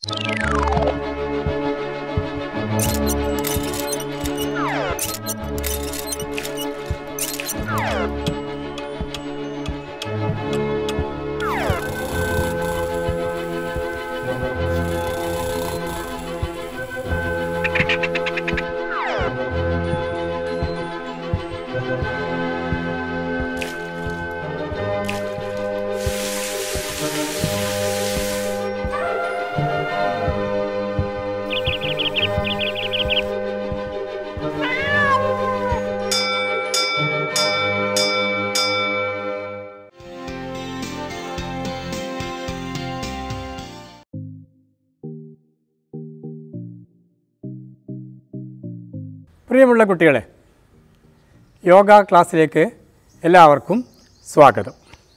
പ്രിയമുള്ള കുട്ടികളെ, യോഗ ക്ലാസ്സിലേക്ക് എല്ലാവർക്കും സ്വാഗതം.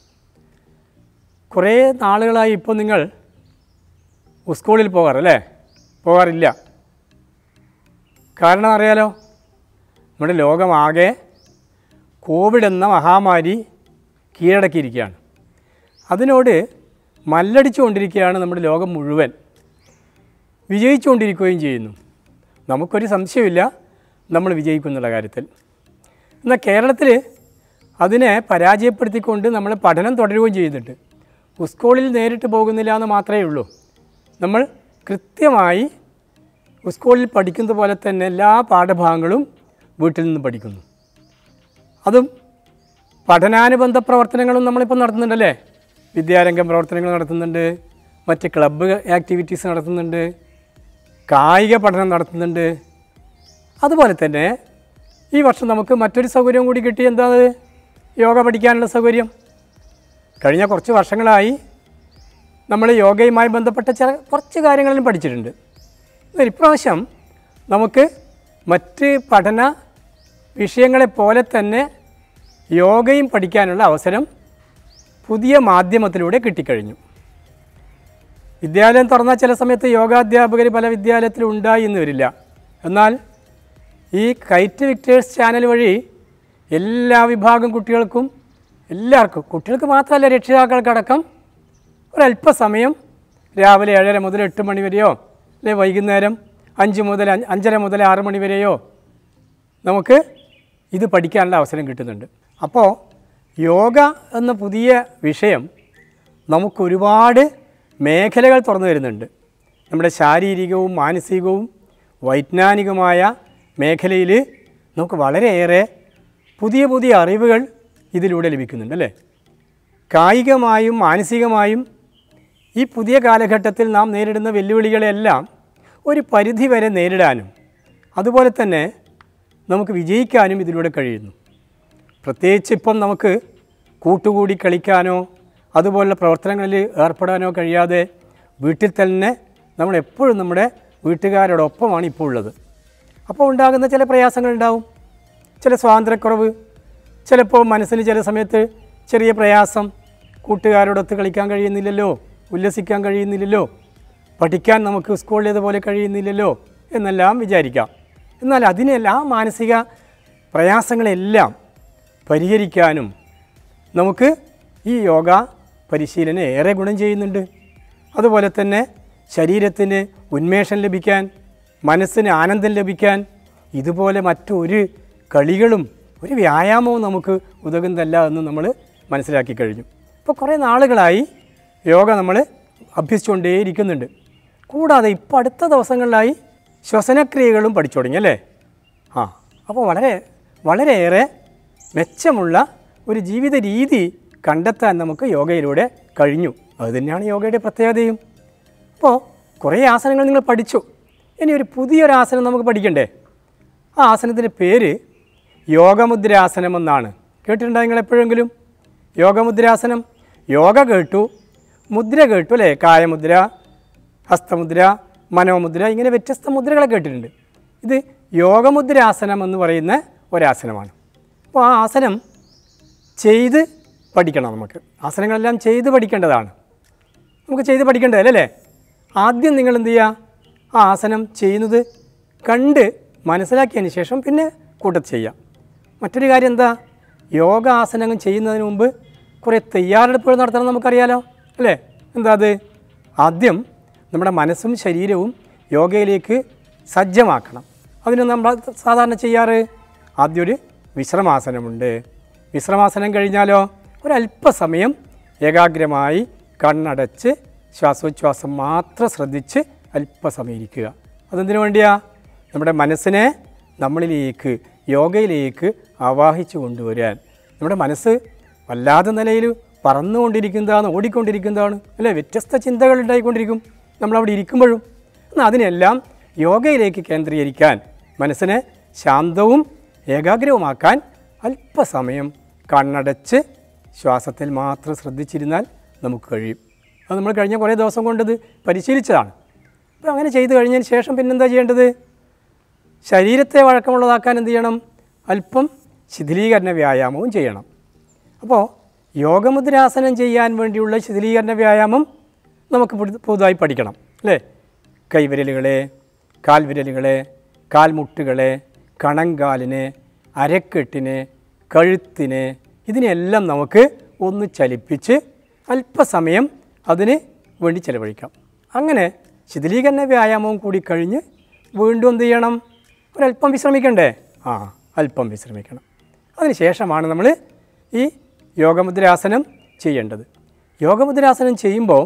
കുറേ നാളുകളായി ഇപ്പോൾ നിങ്ങൾ സ്കൂളിൽ പോകാറില്ല. കാരണം അറിയാലോ, നമ്മുടെ ലോകമാകെ കോവിഡ് എന്ന മഹാമാരി കീഴടക്കിയിരിക്കുകയാണ്. അതിനോട് മല്ലടിച്ചുകൊണ്ടിരിക്കുകയാണ് നമ്മുടെ ലോകം മുഴുവൻ. വിജയിച്ചുകൊണ്ടിരിക്കുകയും ചെയ്യുന്നു. നമുക്കൊരു സംശയമില്ല നമ്മൾ വിജയിക്കുന്നുള്ള കാര്യത്തിൽ. എന്നാൽ കേരളത്തിൽ അതിനെ പരാജയപ്പെടുത്തിക്കൊണ്ട് നമ്മൾ പഠനം തുടരുകയും ചെയ്യുന്നുണ്ട്. സ്കൂളിൽ നേരിട്ട് പോകുന്നില്ല എന്ന് മാത്രമേ ഉള്ളൂ. നമ്മൾ കൃത്യമായി സ്കൂളിൽ പഠിക്കുന്നത് പോലെ തന്നെ എല്ലാ പാഠഭാഗങ്ങളും വീട്ടിൽ നിന്ന് പഠിക്കുന്നു. അതും പഠനാനുബന്ധ പ്രവർത്തനങ്ങളും നമ്മളിപ്പോൾ നടത്തുന്നുണ്ടല്ലേ. വിദ്യാരംഗം പ്രവർത്തനങ്ങൾ നടത്തുന്നുണ്ട്, മറ്റ് ക്ലബ്ബ് ആക്ടിവിറ്റീസ് നടത്തുന്നുണ്ട്, കായിക പഠനം നടത്തുന്നുണ്ട്. അതുപോലെ തന്നെ ഈ വർഷം നമുക്ക് മറ്റൊരു സൗകര്യം കൂടി കിട്ടി. എന്താണ്? യോഗ പഠിക്കാനുള്ള സൗകര്യം. കഴിഞ്ഞ കുറച്ച് വർഷങ്ങളായി നമ്മൾ യോഗയുമായി ബന്ധപ്പെട്ട കുറച്ച് കാര്യങ്ങളും പഠിച്ചിട്ടുണ്ട്. ഇപ്രാവശ്യം നമുക്ക് മറ്റ് പഠന വിഷയങ്ങളെപ്പോലെ തന്നെ യോഗയും പഠിക്കാനുള്ള അവസരം പുതിയ മാധ്യമത്തിലൂടെ കിട്ടിക്കഴിഞ്ഞു. വിദ്യാലയം തുറന്നാൽ ചില സമയത്ത് യോഗാധ്യാപകർ പല വിദ്യാലയത്തിലും ഉണ്ടായി എന്ന് വരില്ല. എന്നാൽ ഈ കൈറ്റ് വിക്ടേഴ്സ് ചാനൽ വഴി എല്ലാ വിഭാഗം കുട്ടികൾക്കും, കുട്ടികൾക്ക് മാത്രമല്ല രക്ഷിതാക്കൾക്കടക്കം ഒരല്പസമയം രാവിലെ 7:30 മുതൽ 8 മണി വരെയോ, അല്ലെ വൈകുന്നേരം 5 മുതൽ 5:30 മുതൽ 6 മണി വരെയോ നമുക്ക് ഇത് പഠിക്കാനുള്ള അവസരം കിട്ടുന്നുണ്ട്. അപ്പോൾ യോഗ എന്ന പുതിയ വിഷയം നമുക്കൊരുപാട് മേഖലകൾ തുറന്നു വരുന്നുണ്ട്. നമ്മുടെ ശാരീരികവും മാനസികവും വൈജ്ഞാനികമായ മേഖലയിൽ നമുക്ക് വളരെയേറെ പുതിയ പുതിയ അറിവുകൾ ഇതിലൂടെ ലഭിക്കുന്നുണ്ട് അല്ലേ. കായികമായും മാനസികമായും ഈ പുതിയ കാലഘട്ടത്തിൽ നാം നേരിടുന്ന വെല്ലുവിളികളെല്ലാം ഒരു പരിധി വരെ നേരിടാനും അതുപോലെ തന്നെ നമുക്ക് വിജയിക്കാനും ഇതിലൂടെ കഴിയുന്നു. പ്രത്യേകിച്ച് ഇപ്പം നമുക്ക് കൂട്ടുകൂടി കളിക്കാനോ അതുപോലുള്ള പ്രവർത്തനങ്ങളിൽ ഏർപ്പെടാനോ കഴിയാതെ വീട്ടിൽ തന്നെ നമ്മളെപ്പോഴും നമ്മുടെ വീട്ടുകാരോടൊപ്പമാണ് ഇപ്പോൾ ഉള്ളത്. അപ്പോൾ ഉണ്ടാകുന്ന ചില പ്രയാസങ്ങളുണ്ടാവും. ചില സ്വാതന്ത്ര്യക്കുറവ്, ചിലപ്പോൾ മനസ്സിന് ചില സമയത്ത് ചെറിയ പ്രയാസം, കൂട്ടുകാരോടൊത്ത് കളിക്കാൻ കഴിയുന്നില്ലല്ലോ, ഉല്ലസിക്കാൻ കഴിയുന്നില്ലല്ലോ, പഠിക്കാൻ നമുക്ക് സ്കൂളിലേതുപോലെ കഴിയുന്നില്ലല്ലോ എന്നെല്ലാം വിചാരിക്കാം. എന്നാൽ അതിനെല്ലാം മാനസിക പ്രയാസങ്ങളെല്ലാം പരിഹരിക്കാനും നമുക്ക് ഈ യോഗ പരിശീലനം ഏറെ ഗുണം ചെയ്യുന്നുണ്ട്. അതുപോലെ തന്നെ ശരീരത്തിന് ഉന്മേഷം ലഭിക്കാൻ, മനസ്സിന് ആനന്ദം ലഭിക്കാൻ ഇതുപോലെ മറ്റൊരു കളികളും ഒരു വ്യായാമവും നമുക്ക് ഉതകുന്നതല്ല എന്ന് നമ്മൾ മനസ്സിലാക്കി കഴിഞ്ഞു. ഇപ്പോൾ കുറേ നാളുകളായി യോഗ നമ്മൾ അഭ്യസിച്ചുകൊണ്ടേയിരിക്കുന്നുണ്ട്. കൂടാതെ ഇപ്പോൾ അടുത്ത ദിവസങ്ങളിലായി ശ്വസനക്രിയകളും പഠിച്ചു തുടങ്ങി അല്ലേ. അപ്പോൾ വളരെയേറെ മെച്ചമുള്ള ഒരു ജീവിത രീതി കണ്ടെത്താൻ നമുക്ക് യോഗയിലൂടെ കഴിഞ്ഞു. അതുതന്നെയാണ് യോഗയുടെ പ്രത്യേകതയും. അപ്പോൾ കുറേ ആസനങ്ങൾ നിങ്ങൾ പഠിച്ചു. ഇനി ഒരു പുതിയൊരാസനം നമുക്ക് പഠിക്കണ്ടേ? ആ ആസനത്തിൻ്റെ പേര് യോഗമുദ്രാസനം എന്നാണ്. കേട്ടിട്ടുണ്ടോ നിങ്ങൾ എപ്പോഴെങ്കിലും? യോഗമുദ്രാസനം. യോഗ കേട്ടു, മുദ്ര കേട്ടു അല്ലേ. കായമുദ്ര, ഹസ്തമുദ്ര, മനോമുദ്ര, ഇങ്ങനെ വ്യത്യസ്ത മുദ്രകളെ കേട്ടിട്ടുണ്ട്. ഇത് യോഗമുദ്രാസനം എന്ന് പറയുന്ന ഒരാസനമാണ്. അപ്പോൾ ആ ആസനം ചെയ്ത് പഠിക്കണം. നമുക്ക് ആസനങ്ങളെല്ലാം ചെയ്ത് പഠിക്കേണ്ടതാണ്. നമുക്ക് ചെയ്ത് പഠിക്കേണ്ടതല്ലേ. ആദ്യം നിങ്ങൾ എന്ത് ചെയ്യുക? ആ ആസനം ചെയ്യുന്നത് കണ്ട് മനസ്സിലാക്കിയതിന് ശേഷം പിന്നെ കൂട്ടത്തിൽ ചെയ്യാം. മറ്റൊരു കാര്യം എന്താ, യോഗ ആസനങ്ങൾ ചെയ്യുന്നതിന് മുമ്പ് കുറേ തയ്യാറെടുപ്പുകൾ നടത്തണം. നമുക്കറിയാലോ അല്ലേ. എന്താ അത്? ആദ്യം നമ്മുടെ മനസ്സും ശരീരവും യോഗയിലേക്ക് സജ്ജമാക്കണം. അതിന് നമ്മൾ സാധാരണ ചെയ്യാറ് ആദ്യം ഒരു വിശ്രമാസനമുണ്ട്. വിശ്രമാസനം കഴിഞ്ഞാലോ ഒരല്പസമയം ഏകാഗ്രമായി കണ്ണടച്ച് ശ്വാസോച്ഛ്വാസം മാത്രം ശ്രദ്ധിച്ച് അല്പസമയം ഇരിക്കുക. അതെന്തിനു വേണ്ടിയാ? നമ്മുടെ മനസ്സിനെ നമ്മളിലേക്ക് യോഗയിലേക്ക് ആവാഹിച്ചു കൊണ്ടുവരാൻ. നമ്മുടെ മനസ്സ് വല്ലാത്ത നിലയിൽ പറന്നുകൊണ്ടിരിക്കുന്നതാണ്, ഓടിക്കൊണ്ടിരിക്കുന്നതാണ് അല്ലേ? വ്യത്യസ്ത ചിന്തകൾ ഉണ്ടായിക്കൊണ്ടിരിക്കും നമ്മളവിടെ ഇരിക്കുമ്പോഴും. എന്നാൽ അതിനെല്ലാം യോഗയിലേക്ക് കേന്ദ്രീകരിക്കാൻ, മനസ്സിനെ ശാന്തവും ഏകാഗ്രവുമാക്കാൻ അല്പസമയം കണ്ണടച്ച് ശ്വാസത്തിൽ മാത്രം ശ്രദ്ധിച്ചിരുന്നാൽ നമുക്ക് കഴിയും. അത് നമ്മൾ കഴിഞ്ഞ കുറേ ദിവസം കൊണ്ടത് പരിശീലിച്ചതാണ്. അപ്പോൾ അങ്ങനെ ചെയ്തു കഴിഞ്ഞതിന് ശേഷം പിന്നെന്താ ചെയ്യേണ്ടത്? ശരീരത്തെ വഴക്കമുള്ളതാക്കാൻ എന്ത് ചെയ്യണം? അല്പം ശിഥിലീകരണ വ്യായാമവും ചെയ്യണം. അപ്പോൾ യോഗമുദ്രാസനം ചെയ്യാൻ വേണ്ടിയുള്ള ശിഥിലീകരണ വ്യായാമം നമുക്ക് പുതുതായി പഠിക്കണം അല്ലേ? കൈവിരലുകളെ, കാൽവിരലുകളെ, കാൽമുട്ടുകളെ, കണങ്കാലിനെ, അരക്കെട്ടിനെ, കഴുത്തിനെ, ഇതിനെല്ലാം നമുക്ക് ഒന്ന് ചലിപ്പിച്ച് അല്പസമയം അതിന് വേണ്ടി ചിലവഴിക്കാം. അങ്ങനെ ശിഥിലീകരണ വ്യായാമവും കൂടി കഴിഞ്ഞ് വീണ്ടും എന്ത് ചെയ്യണം? ഒരല്പം വിശ്രമിക്കണ്ടേ? അല്പം വിശ്രമിക്കണം. അതിന് ശേഷമാണ് നമ്മൾ ഈ യോഗമുദ്രാസനം ചെയ്യേണ്ടത്. യോഗമുദ്രാസനം ചെയ്യുമ്പോൾ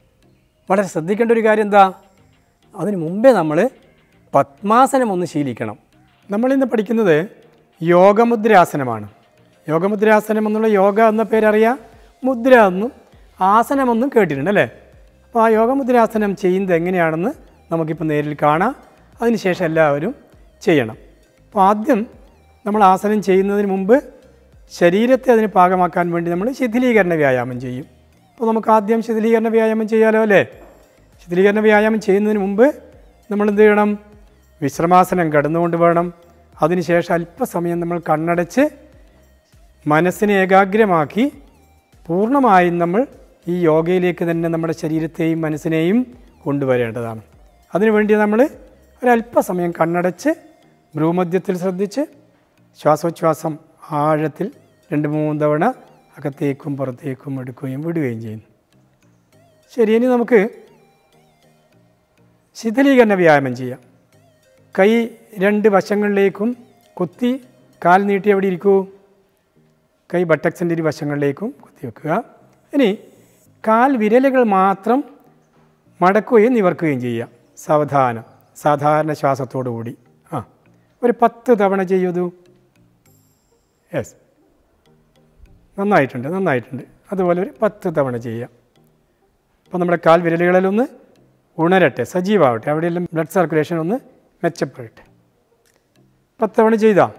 വളരെ ശ്രദ്ധിക്കേണ്ട ഒരു കാര്യം എന്താ? അതിന് മുമ്പേ നമ്മൾ പത്മാസനം ഒന്ന് ശീലിക്കണം. നമ്മളിന്ന് പഠിക്കുന്നത് യോഗമുദ്രാസനമാണ്. യോഗമുദ്രാസനം എന്നുള്ള യോഗ എന്ന പേരറിയാം, മുദ്ര എന്നും ആസനമെന്നും കേട്ടിട്ടുണ്ട് അല്ലേ? അപ്പോൾ ആ യോഗമുദ്രാസനം ചെയ്യുന്നത് എങ്ങനെയാണെന്ന് നമുക്കിപ്പോൾ നേരിൽ കാണാം. അതിനുശേഷം എല്ലാവരും ചെയ്യണം. അപ്പോൾ ആദ്യം നമ്മൾ ആസനം ചെയ്യുന്നതിന് മുമ്പ് ശരീരത്തെ അതിന് പാകമാക്കാൻ വേണ്ടി നമ്മൾ ശിഥിലീകരണ വ്യായാമം ചെയ്യും. അപ്പോൾ നമുക്ക് ആദ്യം ശിഥിലീകരണ വ്യായാമം ചെയ്യാലോ അല്ലേ? ശിഥിലീകരണ വ്യായാമം ചെയ്യുന്നതിന് മുമ്പ് നമ്മൾ എന്ത് ചെയ്യണം? വിശ്രമാസനം കിടന്നുകൊണ്ട് വേണം. അതിനുശേഷം അല്പസമയം നമ്മൾ കണ്ണടച്ച് മനസ്സിനെ ഏകാഗ്രമാക്കി പൂർണ്ണമായും നമ്മൾ ഈ യോഗയിലേക്ക് തന്നെ നമ്മുടെ ശരീരത്തെയും മനസ്സിനെയും കൊണ്ടുവരേണ്ടതാണ്. അതിനുവേണ്ടി നമ്മൾ ഒരല്പസമയം കണ്ണടച്ച് ഭ്രൂമധ്യത്തിൽ ശ്രദ്ധിച്ച് ശ്വാസോച്ഛ്വാസം ആഴത്തിൽ 2-3 തവണ അകത്തേക്കും പുറത്തേക്കും എടുക്കുകയും വിടുകയും ചെയ്യുന്നു. ശരി, ഇനി നമുക്ക് ശിഥിലീകരണ വ്യായാമം ചെയ്യാം. കൈ 2 വശങ്ങളിലേക്കും കുത്തി കാൽ നീട്ടി എവിടെ ഇരിക്കൂ? കൈ ബട്ടക്സിൻ്റെ ഇരുവശങ്ങളിലേക്കും കുത്തി വെക്കുക. ഇനി കാൽ വിരലുകൾ മാത്രം മടക്കുകയും നിവർക്കുകയും ചെയ്യുക. സാവധാനം, സാധാരണ ശ്വാസത്തോടു കൂടി. ഒരു 10 തവണ ചെയ്യൂ. യെസ്, നന്നായിട്ടുണ്ട്. അതുപോലെ ഒരു 10 തവണ ചെയ്യാം. അപ്പോൾ നമ്മുടെ കാൽ വിരലുകളിലൊന്ന് ഉണരട്ടെ, സജീവമാവട്ടെ, അവിടെയെല്ലാം ബ്ലഡ് സർക്കുലേഷൻ ഒന്ന് മെച്ചപ്പെടട്ടെ. 10 തവണ ചെയ്താൽ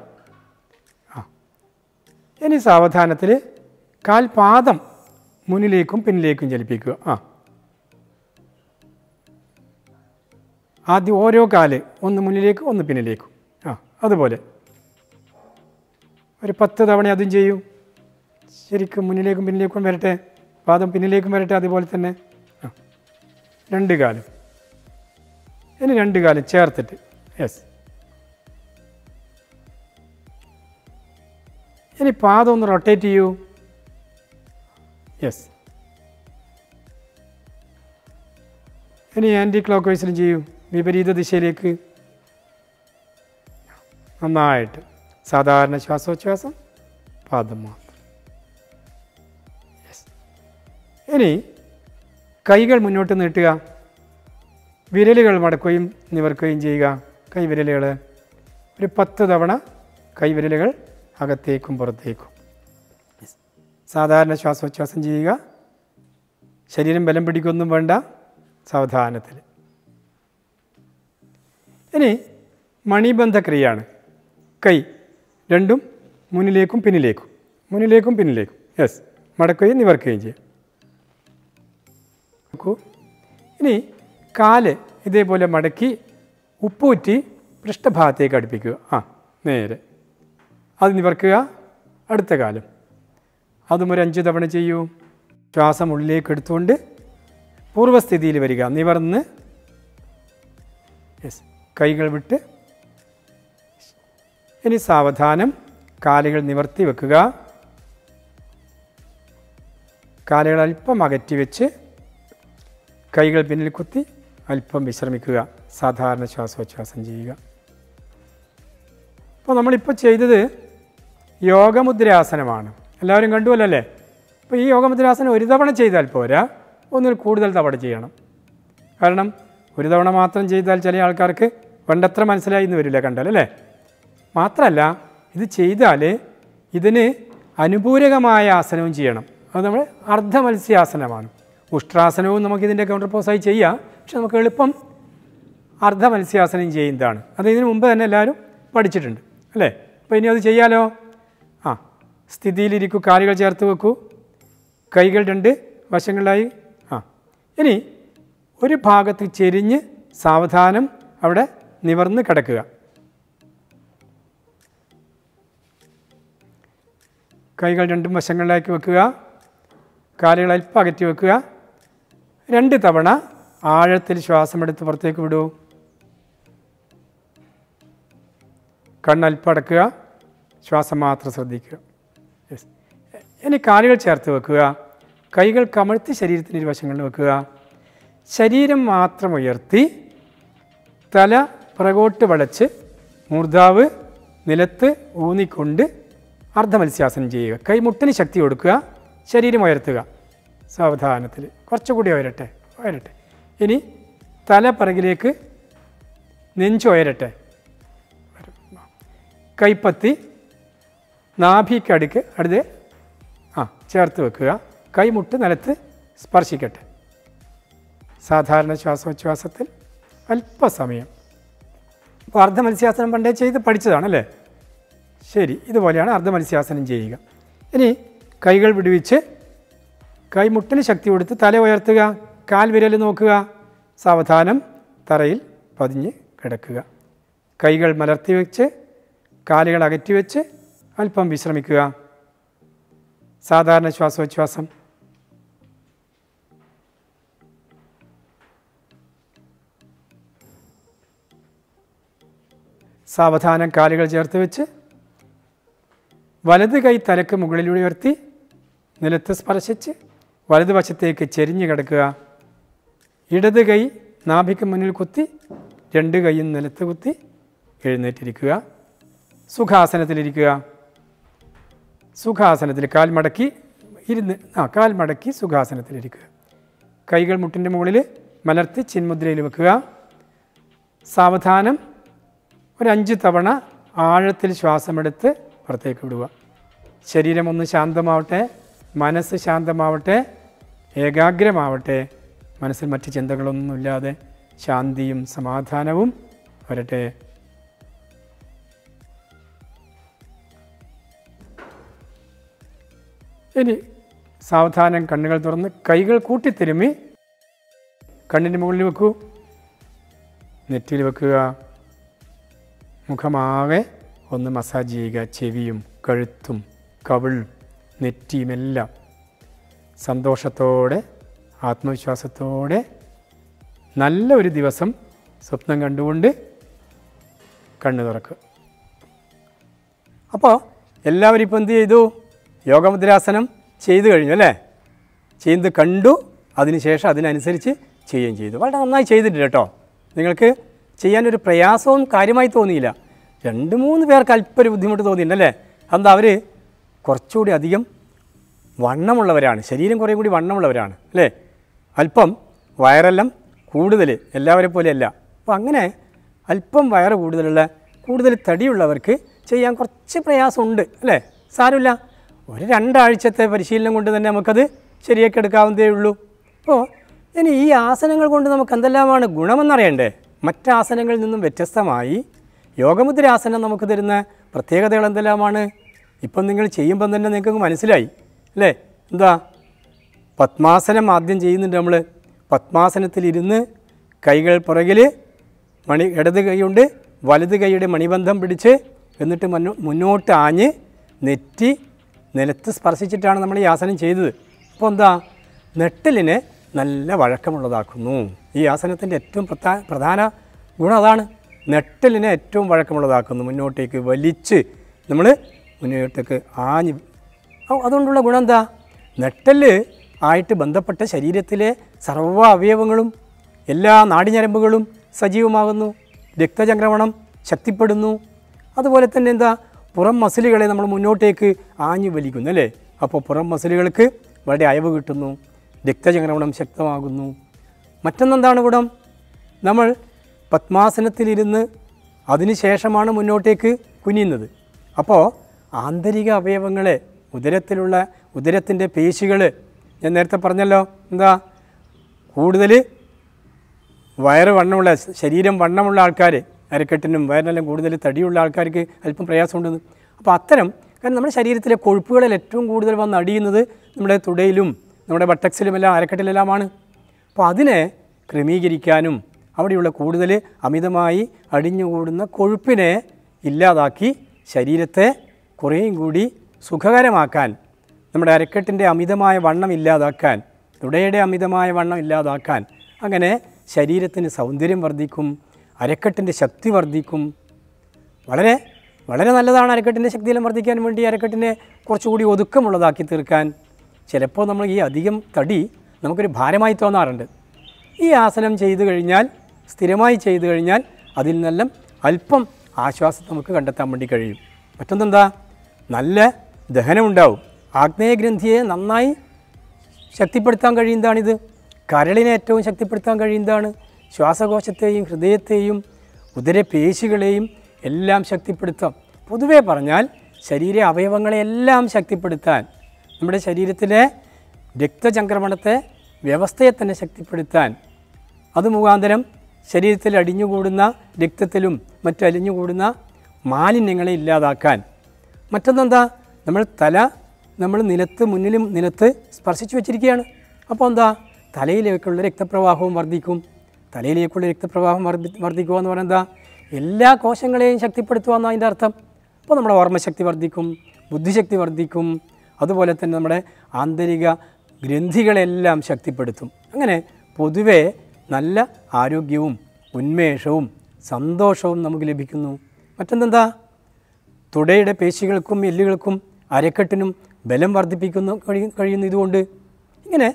ഇനി സാവധാനത്തിൽ കാൽപാദം മുന്നിലേക്കും പിന്നിലേക്കും ചലിപ്പിക്കുക. ആദ്യം ഓരോ കാല് ഒന്ന് മുന്നിലേക്കും ഒന്ന് പിന്നിലേക്കും. അതുപോലെ ഒരു 10 തവണ അതും ചെയ്യൂ. ശരിക്കും മുന്നിലേക്കും പിന്നിലേക്കും വരട്ടെ, പാദം പിന്നിലേക്കും വരട്ടെ. അതുപോലെ തന്നെ 2 കാലും, ഇനി 2 കാലും ചേർത്തിട്ട്. യെസ്, ഇനി പാദം ഒന്ന് റൊട്ടേറ്റ് ചെയ്യൂ. യെസ്, ഇനി ആൻറ്റി ക്ലോക്ക് വൈസിലും ചെയ്യൂ, വിപരീത ദിശയിലേക്ക്. നന്നായിട്ട് സാധാരണ ശ്വാസോച്ഛ്വാസം, പാദം മാത്രം. യെസ്, ഇനി കൈകൾ മുന്നോട്ട് നീട്ടുക, വിരലുകൾ മടക്കുകയും നിവർക്കുകയും ചെയ്യുക. കൈവിരലുകൾ ഒരു 10 തവണ കൈവിരലുകൾ അകത്തേക്കും പുറത്തേക്കും. സാധാരണ ശ്വാസോച്ഛ്വാസം ചെയ്യുക. ശരീരം ബലം പിടിക്കൊന്നും വേണ്ട, സാവധാനത്തിൽ. ഇനി മണിബന്ധക്രിയയാണ്. കൈ 2ഉം മുന്നിലേക്കും പിന്നിലേക്കും. യെസ്, മടക്കുകയും നിവർക്കുകയും ചെയ്യാം. ഇനി കാല് ഇതേപോലെ മടക്കി ഉപ്പൂറ്റി പൃഷ്ഠഭാഗത്തേക്ക് അടുപ്പിക്കുക. നേരെ അത് നിവർക്കുക. അടുത്ത കാലം അതും ഒരു 5 തവണ ചെയ്യൂ. ശ്വാസം ഉള്ളിലേക്ക് എടുത്തുകൊണ്ട് പൂർവ്വസ്ഥിതിയിൽ വരിക, നിവർന്ന്. യെസ്, കൈകൾ വിട്ട്. ഇനി സാവധാനം കാലുകൾ നിവർത്തി വെക്കുക. കാലുകൾ അല്പം അകറ്റി വെച്ച് കൈകൾ പിന്നിൽ കുത്തി അല്പം വിശ്രമിക്കുക. സാധാരണ ശ്വാസോച്ഛ്വാസം ചെയ്യുക. അപ്പോൾ നമ്മളിപ്പോൾ ചെയ്തത് യോഗമുദ്രാസനമാണ്. എല്ലാവരും കണ്ടുവല്ലോ അല്ലേ? അപ്പോൾ ഈ യോഗമുദ്രാസനം ഒരു തവണ ചെയ്താൽ പോരാ, ഒന്നിൽ കൂടുതൽ തവണ ചെയ്യണം. കാരണം ഒരു തവണ മാത്രം ചെയ്താൽ ചില ആൾക്കാർക്ക് വേണ്ടത്ര മനസ്സിലായി എന്ന് വരില്ല കണ്ടാൽ അല്ലേ? മാത്രമല്ല ഇത് ചെയ്താൽ ഇതിന് അനുപൂരകമായ ആസനവും ചെയ്യണം. അത് നമ്മൾ അർദ്ധമത്സ്യാസനമാണ്. ഉഷ്ട്രാസനവും നമുക്കിതിൻ്റെ കൗണ്ടർ പോസായി ചെയ്യാം. പക്ഷെ നമുക്ക് എളുപ്പം അർദ്ധമത്സ്യാസനം ചെയ്യുന്നതാണ്. അത് ഇതിനു മുമ്പ് തന്നെ എല്ലാവരും പഠിച്ചിട്ടുണ്ട് അല്ലേ? അപ്പോൾ ഇനി അത് ചെയ്യാലോ? സ്ഥിതിയിലിരിക്കൂ, കാലുകൾ ചേർത്ത് വെക്കൂ, കൈകൾ 2 വശങ്ങളിലായി. ഇനി ഒരു ഭാഗത്ത് ചെരിഞ്ഞ് സാവധാനം അവിടെ നിവർന്ന് കിടക്കുക. കൈകൾ 2 വശങ്ങളിലാക്കി വെക്കുക. കാലുകൾ അല്പം അകറ്റി വെക്കുക. 2 തവണ ആഴത്തിൽ ശ്വാസമെടുത്ത് പുറത്തേക്ക് വിടൂ. കണ്ണൽപ്പം അടക്കുക. ശ്വാസം മാത്രം ശ്രദ്ധിക്കുക. ഇനി കാലുകൾ ചേർത്ത് വെക്കുക. കൈകൾ കമഴ്ത്തി ശരീരത്തിൻ്റെ ഇരുവശങ്ങളിൽ വെക്കുക. ശരീരം മാത്രം ഉയർത്തി തല പുറകോട്ട് വളച്ച് മൂർധാവ് നിലത്ത് ഊന്നിക്കൊണ്ട് അർദ്ധമത്സ്യാസനം ചെയ്യുക. കൈമുട്ടിന് ശക്തി കൊടുക്കുക. ശരീരം ഉയർത്തുക. സാവധാനത്തിൽ കുറച്ചുകൂടി ഉയരട്ടെ. ഇനി തല പിറകിലേക്ക്, നെഞ്ചുയരട്ടെ. കൈപ്പത്തി നാഭിക്കടുക്ക് അടുത്ത് ചേർത്ത് വെക്കുക. കൈമുട്ട് നിലത്ത് സ്പർശിക്കട്ടെ. സാധാരണ ശ്വാസോച്ഛ്വാസത്തിൽ അല്പസമയം. അപ്പോൾ അർദ്ധമത്സ്യാസനം പണ്ടേ ചെയ്ത് പഠിച്ചതാണല്ലേ? ശരി, ഇതുപോലെയാണ് അർദ്ധമത്സ്യാസനം ചെയ്യുക. ഇനി കൈകൾ വിടുവിച്ച് കൈമുട്ടിന് ശക്തി കൊടുത്ത് തല ഉയർത്തുക. കാൽ വിരൽ നോക്കുക. സാവധാനം തറയിൽ പതിഞ്ഞ് കിടക്കുക. കൈകൾ മലർത്തി വെച്ച് കാലുകൾ അകറ്റി വെച്ച് അല്പം വിശ്രമിക്കുക. സാധാരണ ശ്വാസോച്ഛ്വാസം. സാവധാനം കാലുകൾ ചേർത്ത് വെച്ച് വലത് കൈ തലക്ക് മുകളിലൂടെ ഉയർത്തി നിലത്ത് സ്പർശിച്ച് വലതുവശത്തേക്ക് ചെരിഞ്ഞ് കിടക്കുക. ഇടത് കൈ നാഭിക്ക് മുന്നിൽ കുത്തി 2 കൈയും നിലത്ത് കുത്തി എഴുന്നേറ്റിരിക്കുക. സുഖാസനത്തിലിരിക്കുക. സുഖാസനത്തിൽ കാൽ മടക്കി സുഖാസനത്തിലിരിക്കുക. കൈകൾ മുട്ടിൻ്റെ മുകളിൽ മലർത്തി ചിന്മുദ്രയിൽ വെക്കുക. സാവധാനം ഒരു 5 തവണ ആഴത്തിൽ ശ്വാസമെടുത്ത് പുറത്തേക്ക് വിടുക. ശരീരം ഒന്ന് ശാന്തമാവട്ടെ, മനസ്സ് ശാന്തമാവട്ടെ, ഏകാഗ്രമാവട്ടെ. മനസ്സിൽ മറ്റ് ചിന്തകളൊന്നുമില്ലാതെ ശാന്തിയും സമാധാനവും വരട്ടെ. ഇനി സാവധാനം കണ്ണുകൾ തുറന്ന് കൈകൾ കൂട്ടിത്തിരുമ്മി കണ്ണിൻ്റെ മുകളിൽ വെക്കൂ. നെറ്റിയിൽ വെക്കുക. മുഖമാകെ ഒന്ന് മസാജ് ചെയ്യുക. ചെവിയും കഴുത്തും കവിളും നെറ്റിയുമെല്ലാം സന്തോഷത്തോടെ ആത്മവിശ്വാസത്തോടെ നല്ലൊരു ദിവസം സ്വപ്നം കണ്ടുകൊണ്ട് കണ്ണു തുറക്കുക. അപ്പോൾ എല്ലാവരും ഇപ്പോൾ എന്ത് ചെയ്തു? യോഗമുദ്രാസനം ചെയ്തു കഴിഞ്ഞു അല്ലേ? ചെയ്യുന്നത് കണ്ടു. അതിനുശേഷം അതിനനുസരിച്ച് ചെയ്യുകയും ചെയ്തു. വളരെ നന്നായി ചെയ്തിട്ടുണ്ട് കേട്ടോ. നിങ്ങൾക്ക് ചെയ്യാനൊരു പ്രയാസവും കാര്യമായി തോന്നിയില്ല. 2-3 പേർക്ക് അല്പം ഒരു ബുദ്ധിമുട്ട് തോന്നിയിട്ടുണ്ടല്ലേ? എന്താ, അവർ കുറച്ചുകൂടി അധികം വണ്ണമുള്ളവരാണ്. ശരീരം കുറേ കൂടി വണ്ണമുള്ളവരാണ് അല്ലേ? അല്പം വയറെല്ലാം കൂടുതൽ, എല്ലാവരെ പോലെയല്ല. അപ്പോൾ അങ്ങനെ അല്പം വയറ് കൂടുതൽ തടിയുള്ളവർക്ക് ചെയ്യാൻ കുറച്ച് പ്രയാസമുണ്ട് അല്ലേ? സാരമില്ല. ഒരു 2 ആഴ്ചത്തെ പരിശീലനം കൊണ്ട് തന്നെ നമുക്കത് ശരിയാക്കി എടുക്കാവുന്നതേ ഉള്ളൂ. അപ്പോൾ ഇനി ഈ ആസനങ്ങൾ കൊണ്ട് നമുക്ക് എന്തെല്ലാമാണ് ഗുണമെന്നറിയണ്ടേ? മറ്റാസനങ്ങളിൽ നിന്നും വ്യത്യസ്തമായി യോഗമുദ്രാസനം നമുക്ക് തരുന്ന പ്രത്യേകതകൾ എന്തെല്ലാമാണ്? ഇപ്പം നിങ്ങൾ ചെയ്യുമ്പം തന്നെ നിങ്ങൾക്ക് മനസ്സിലായി അല്ലേ? എന്താ, പത്മാസനം ആദ്യം ചെയ്യുന്നുണ്ട് നമ്മൾ. പത്മാസനത്തിലിരുന്ന് കൈകൾ പുറകിൽ ഇടത് കൈയുണ്ട് വലത് കൈയുടെ മണിബന്ധം പിടിച്ച് എന്നിട്ട് മുന്നോട്ട് ആഞ്ഞ് നെറ്റി നിലത്ത് സ്പർശിച്ചിട്ടാണ് നമ്മൾ ഈ ആസനം ചെയ്തത്. അപ്പോൾ എന്താ, നെട്ടലിനെ നല്ല വഴക്കമുള്ളതാക്കുന്നു. ഈ ആസനത്തിൻ്റെ ഏറ്റവും പ്രധാന ഗുണം അതാണ്. നെട്ടലിനെ ഏറ്റവും വഴക്കമുള്ളതാക്കുന്നു. മുന്നോട്ടേക്ക് വലിച്ച് നമ്മൾ മുന്നോട്ടേക്ക് ആഞ്ഞ്. അതുകൊണ്ടുള്ള ഗുണം എന്താ? നെട്ടല് ആയിട്ട് ബന്ധപ്പെട്ട ശരീരത്തിലെ സർവ്വ അവയവങ്ങളും എല്ലാ നാഡിഞരമ്പുകളും സജീവമാകുന്നു, രക്തചംക്രമണം ശക്തിപ്പെടുന്നു. അതുപോലെ തന്നെ എന്താ, പുറം മസിലുകളെ നമ്മൾ മുന്നോട്ടേക്ക് ആഞ്ഞു വലിക്കുന്നു അല്ലേ. അപ്പോൾ പുറം മസിലുകൾക്ക് വളരെ അയവ് കിട്ടുന്നു, രക്തചംക്രമണം ശക്തമാകുന്നു. മറ്റൊന്നെന്താണ് ഗുണം, നമ്മൾ പത്മാസനത്തിലിരുന്ന് അതിനുശേഷമാണ് മുന്നോട്ടേക്ക് കുനിയുന്നത്. അപ്പോൾ ആന്തരിക അവയവങ്ങളെ, ഉദരത്തിൻ്റെ പേശികൾ, ഞാൻ നേരത്തെ പറഞ്ഞല്ലോ, എന്താ കൂടുതൽ വയറ് വണ്ണമുള്ള, ശരീരം വണ്ണമുള്ള ആൾക്കാർ, അരക്കെട്ടിനും വയറിനെല്ലാം കൂടുതൽ തടിയുള്ള ആൾക്കാർക്ക് അല്പം പ്രയാസമുണ്ടെന്ന്. അപ്പോൾ കാരണം നമ്മുടെ ശരീരത്തിലെ കൊഴുപ്പുകളിൽ ഏറ്റവും കൂടുതൽ വന്ന് അടിയുന്നത് നമ്മുടെ തുടയിലും നമ്മുടെ ബട്ടക്സിലുമെല്ലാം അരക്കെട്ടിലെല്ലാമാണ്. അപ്പോൾ അതിനെ ക്രമീകരിക്കാനും അവിടെയുള്ള കൂടുതൽ അമിതമായി അടിഞ്ഞുകൂടുന്ന കൊഴുപ്പിനെ ഇല്ലാതാക്കി ശരീരത്തെ കുറേയും കൂടി സുഖകരമാക്കാൻ, നമ്മുടെ അരക്കെട്ടിൻ്റെ അമിതമായ വണ്ണം ഇല്ലാതാക്കാൻ, തുടയുടെ അമിതമായ വണ്ണം ഇല്ലാതാക്കാൻ, അങ്ങനെ ശരീരത്തിന് സൗന്ദര്യം വർദ്ധിക്കും, അരക്കെട്ടിൻ്റെ ശക്തി വർദ്ധിക്കും. വളരെ വളരെ നല്ലതാണ് അരക്കെട്ടിൻ്റെ ശക്തിയെല്ലാം വർദ്ധിക്കാൻ വേണ്ടി, അരക്കെട്ടിനെ കുറച്ചുകൂടി ഒതുക്കമുള്ളതാക്കി തീർക്കാൻ. ചിലപ്പോൾ നമ്മൾ ഈ അധികം തടി നമുക്കൊരു ഭാരമായി തോന്നാറുണ്ട്. ഈ ആസനം ചെയ്തു കഴിഞ്ഞാൽ, സ്ഥിരമായി ചെയ്തു കഴിഞ്ഞാൽ അതിൽ നിന്നെല്ലാം അല്പം ആശ്വാസം നമുക്ക് കണ്ടെത്താൻ വേണ്ടി കഴിയും. മറ്റൊന്നെന്താ, നല്ല ദഹനമുണ്ടാവും. ആഗ്നേയഗ്രന്ഥിയെ നന്നായി ശക്തിപ്പെടുത്താൻ കഴിയുന്നതാണിത്. കരളിനെ ഏറ്റവും ശക്തിപ്പെടുത്താൻ കഴിയുന്നതാണ്. ശ്വാസകോശത്തെയും ഹൃദയത്തെയും ഉദരപേശികളെയും എല്ലാം ശക്തിപ്പെടുത്താം. പൊതുവെ പറഞ്ഞാൽ ശരീര അവയവങ്ങളെയെല്ലാം ശക്തിപ്പെടുത്താൻ, നമ്മുടെ ശരീരത്തിലെ രക്തചംക്രമണത്തെ, വ്യവസ്ഥയെ തന്നെ ശക്തിപ്പെടുത്താൻ, അത് മുഖാന്തരം ശരീരത്തിൽ അടിഞ്ഞുകൂടുന്ന രക്തത്തിലും മറ്റു അലിഞ്ഞുകൂടുന്ന മാലിന്യങ്ങളെ ഇല്ലാതാക്കാൻ. മറ്റൊന്നെന്താ, നമ്മൾ മുന്നിലും നിലത്ത് സ്പർശിച്ചു വച്ചിരിക്കുകയാണ്. അപ്പോൾ എന്താ, തലയിലേക്കുള്ള രക്തപ്രവാഹവും വർദ്ധിക്കും. തലയിലേക്കുള്ള രക്തപ്രവാഹം വർദ്ധിക്കുക എന്ന് പറഞ്ഞാൽ എന്താ, എല്ലാ കോശങ്ങളെയും ശക്തിപ്പെടുത്തുക എന്നാണ് അതിൻ്റെ അർത്ഥം. അപ്പോൾ നമ്മുടെ ഓർമ്മശക്തി വർദ്ധിക്കും, ബുദ്ധിശക്തി വർദ്ധിക്കും, അതുപോലെ തന്നെ നമ്മുടെ ആന്തരിക ഗ്രന്ഥികളെല്ലാം ശക്തിപ്പെടുത്തും. അങ്ങനെ പൊതുവെ നല്ല ആരോഗ്യവും ഉന്മേഷവും സന്തോഷവും നമുക്ക് ലഭിക്കുന്നു. മറ്റെന്താ, തുടയുടെ പേശികൾക്കും എല്ലുകൾക്കും അരക്കെട്ടിനും ബലം കഴിയുന്നു ഇതുകൊണ്ട്. ഇങ്ങനെ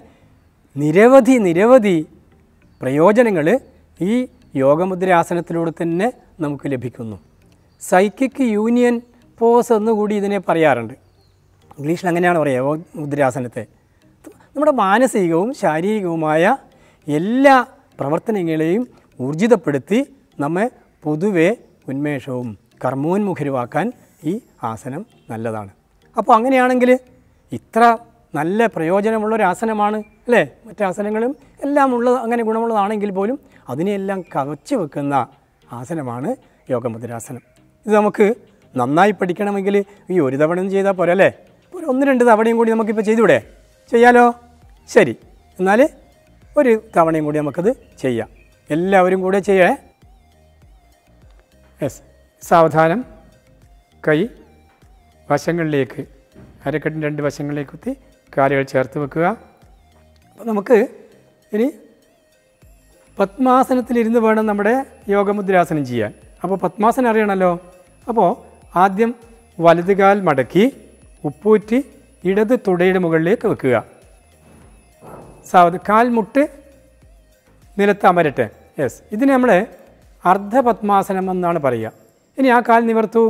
നിരവധി പ്രയോജനങ്ങൾ ഈ യോഗമുദ്രാസനത്തിലൂടെ തന്നെ നമുക്ക് ലഭിക്കുന്നു. സൈക്കിക് യൂണിയൻ പോസ് എന്നുകൂടി ഇതിനെ പറയാറുണ്ട്. ഇംഗ്ലീഷിൽ അങ്ങനെയാണ് പറയുക മുദ്രാസനത്തെ. നമ്മുടെ മാനസികവും ശാരീരികവുമായ എല്ലാ പ്രവർത്തനങ്ങളെയും ഊർജിതപ്പെടുത്തി നമ്മെ പൊതുവെ ഉന്മേഷവും കർമ്മോന്മുഖരുവാക്കാൻ ഈ ആസനം നല്ലതാണ്. അപ്പോൾ അങ്ങനെയാണെങ്കിൽ ഇത്ര നല്ല പ്രയോജനമുള്ളൊരാസനമാണ് അല്ലേ. മറ്റാസനങ്ങളും എല്ലാം അങ്ങനെ ഗുണമുള്ളതാണെങ്കിൽ പോലും അതിനെയെല്ലാം കവച്ചു വെക്കുന്ന ആസനമാണ് യോഗമുദ്രാസനം. ഇത് നമുക്ക് നന്നായി പഠിക്കണമെങ്കിൽ ഈ ഒരു തവണയും ചെയ്താൽ പോരെ അല്ലേ. ഒരു 1-2 തവണയും കൂടി നമുക്കിപ്പോൾ ചെയ്തുകൂടെ? ചെയ്യാലോ? ശരി, എന്നാൽ ഒരു തവണയും കൂടി നമുക്കത് ചെയ്യാം. എല്ലാവരും കൂടെ ചെയ്യേ. യെസ്. സാവധാനം കൈ വശങ്ങളിലേക്ക്, അരക്കെട്ടിൻ്റെ 2 വശങ്ങളിലേക്ക് കുത്തി കാലുകൾ ചേർത്ത് വെക്കുക. അപ്പോൾ നമുക്ക് ഇനി പത്മാസനത്തിലിരുന്ന് വേണം നമ്മുടെ യോഗമുദ്രാസനം ചെയ്യാൻ. അപ്പോൾ പത്മാസനം അറിയണമല്ലോ. അപ്പോൾ ആദ്യം വലത് കാൽ മടക്കി ഉപ്പൂറ്റി ഇടത് തുടയുടെ മുകളിലേക്ക് വെക്കുക. കാൽമുട്ട് നിലത്ത് അമരട്ടെ. യെസ്. ഇതിന് നമ്മൾ അർദ്ധപത്മാസനം എന്നാണ് പറയുക. ഇനി ആ കാൽ നിവർത്തൂ.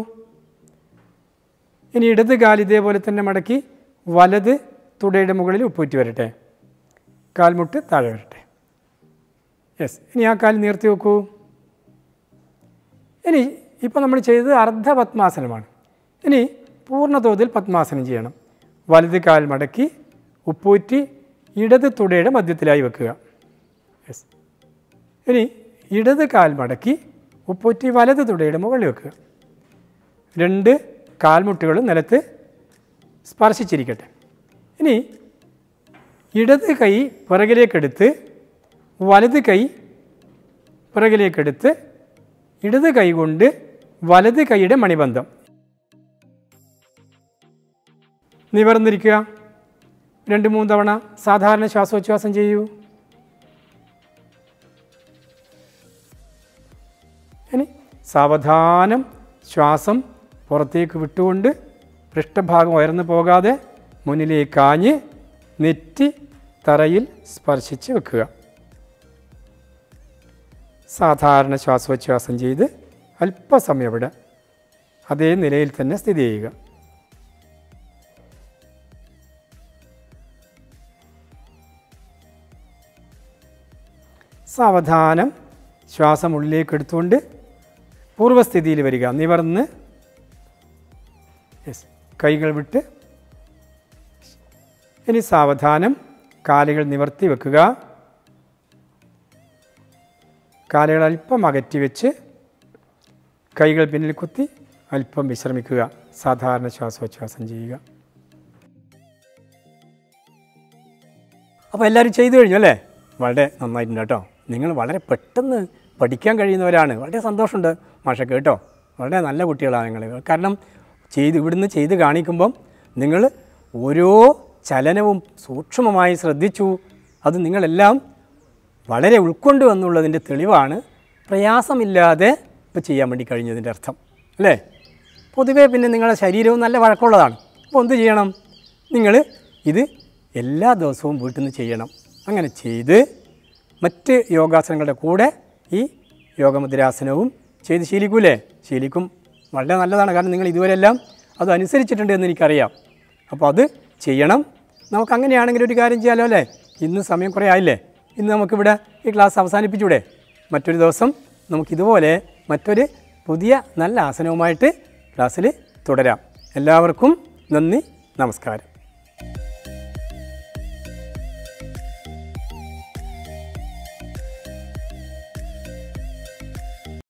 ഇനി ഇടത് കാൽ ഇതേപോലെ തന്നെ മടക്കി വലത് തുടയുടെ മുകളിൽ ഉപ്പൂറ്റി വരട്ടെ. കാൽമുട്ട് താഴെ വരട്ടെ. യെസ്. ഇനി ആ കാൽ നീർത്തി വെക്കൂ. ഇനി ഇപ്പോൾ നമ്മൾ ചെയ്തത് അർദ്ധപത്മാസനമാണ്. ഇനി പൂർണ്ണതോതിൽ പത്മാസനം ചെയ്യണം. വലത് കാൽ മടക്കി ഉപ്പൂറ്റി ഇടത് തുടയുടെ മധ്യത്തിലായി വെക്കുക. യെസ്. ഇനി ഇടത് കാൽ മടക്കി ഉപ്പൂറ്റി വലത് തുടയുടെ മുകളിൽ വെക്കുക. 2 കാൽമുട്ടുകളും നിലത്ത് സ്പർശിച്ചിരിക്കട്ടെ. ഇനി ഇടത് കൈ പിറകിലേക്കെടുത്ത് വലത് കൈ പിറകിലേക്കെടുത്ത് ഇടത് കൈ കൊണ്ട് വലത് കൈയുടെ മണിബന്ധം നിവർന്നിരിക്കുക. 2-3 തവണ സാധാരണ ശ്വാസോച്ഛ്വാസം ചെയ്യൂ. ഇനി സാവധാനം ശ്വാസം പുറത്തേക്ക് വിട്ടുകൊണ്ട് പൃഷ്ഠഭാഗം ഉയർന്നു പോകാതെ മുന്നിലേക്ക് ആഞ്ഞ് നെറ്റി തറയിൽ സ്പർശിച്ച് വെക്കുക. സാധാരണ ശ്വാസോച്ഛ്വാസം ചെയ്ത് അല്പസമയം ഇവിടെ അതേ നിലയിൽ തന്നെ സ്ഥിതി ചെയ്യുക. സാവധാനം ശ്വാസം ഉള്ളിലേക്ക് എടുത്തുകൊണ്ട് പൂർവ്വസ്ഥിതിയിൽ വരിക. നിവർന്ന് കൈകൾ വിട്ട് ഇനി സാവധാനം കാലുകൾ നിവർത്തി വെക്കുക. കാലുകൾ അല്പം അകറ്റി വെച്ച് കൈകൾ പിന്നിൽ കുത്തി അല്പം വിശ്രമിക്കുക. സാധാരണ ശ്വാസോച്ഛ്വാസം ചെയ്യുക. അപ്പോൾ എല്ലാവരും ചെയ്തു കഴിഞ്ഞു അല്ലേ? വളരെ നന്നായിട്ടുണ്ട് കേട്ടോ. നിങ്ങൾ വളരെ പെട്ടെന്ന് പഠിക്കാൻ കഴിയുന്നവരാണ്. വളരെ സന്തോഷമുണ്ട് മാഷെ കേട്ടോ. വളരെ നല്ല കുട്ടികളാണ് നിങ്ങൾ. കാരണം ഇവിടുന്ന് ചെയ്ത് കാണിക്കുമ്പം നിങ്ങൾ ഓരോ ചലനവും സൂക്ഷ്മമായി ശ്രദ്ധിച്ചു. അത് നിങ്ങളെല്ലാം വളരെ ഉൾക്കൊണ്ടു എന്നുള്ളതിൻ്റെ തെളിവാണ്. പ്രയാസമില്ലാതെ ഇപ്പോൾ ചെയ്യാൻ വേണ്ടി കഴിഞ്ഞതിൻ്റെ അർത്ഥം അല്ലേ? പൊതുവേ പിന്നെ നിങ്ങളുടെ ശരീരവും നല്ല വഴക്കമുള്ളതാണ്. അപ്പോൾ എന്ത് ചെയ്യണം? നിങ്ങൾ ഇത് എല്ലാ ദിവസവും വീട്ടിൽ നിന്ന് ചെയ്യണം. അങ്ങനെ ചെയ്ത് മറ്റ് യോഗാസനങ്ങളുടെ കൂടെ ഈ യോഗമുദ്രാസനവും ചെയ്ത് ശീലിക്കൂലേ? ശീലിക്കും. വളരെ നല്ലതാണ്. കാരണം നിങ്ങൾ ഇതുവരെല്ലാം അത് അനുസരിച്ചിട്ടുണ്ട് എന്ന് എനിക്കറിയാം. അപ്പോൾ അത് ചെയ്യണം. നമുക്കങ്ങനെയാണെങ്കിൽ ഒരു കാര്യം ചെയ്യാമല്ലോ അല്ലേ? ഇന്ന് സമയം കുറേ ആയില്ലേ? ഇന്ന് നമുക്കിവിടെ ഈ ക്ലാസ് അവസാനിപ്പിച്ചൂടെ? മറ്റൊരു ദിവസം നമുക്കിതുപോലെ മറ്റൊരു പുതിയ നല്ല ആസനവുമായിട്ട് ക്ലാസ്സിൽ തുടരാം. എല്ലാവർക്കും നന്ദി, നമസ്കാരം.